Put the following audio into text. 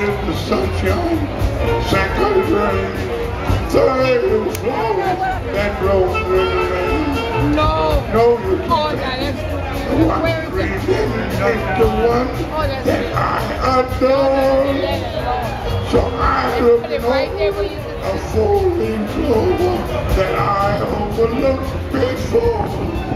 is the sunshine, second is rain, third is flowers that blow in the rain. No. No, you Oh, can't. that's The one breathing is the one that I adore. So I look over a folding clover that I overlooked before.